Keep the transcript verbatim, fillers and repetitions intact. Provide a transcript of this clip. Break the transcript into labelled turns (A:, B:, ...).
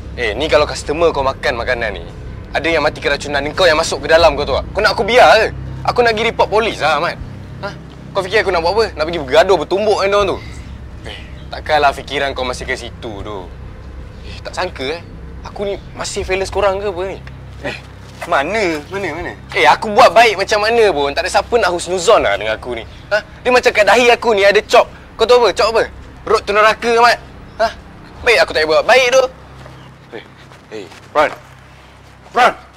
A: Eh, ni kalau customer kau makan makanan ni, ada yang mati keracunan, kau yang masuk ke dalam kau tu tak? Kau nak aku biar ke? Aku nak pergi report polis lah, Ahmad. Ha? Kau fikir aku nak buat apa? Nak pergi bergaduh, bertumbuk dengan diorang tu? Eh, takkanlah fikiran kau masih ke situ tu. Eh, tak sangka eh. Aku ni masih fearless korang ke apa ni?
B: Eh, mana? Mana, mana?
A: Eh, aku buat baik macam mana pun. Tak ada siapa nak husnuzon lah dengan aku ni. Ha? Dia macam kat dahi aku ni ada cop. Kau tahu apa? Cop apa? Road to neraka, Ahmad. Ha? Baik aku tak buat baik tu.
B: Eh, eh, Fran. Fran!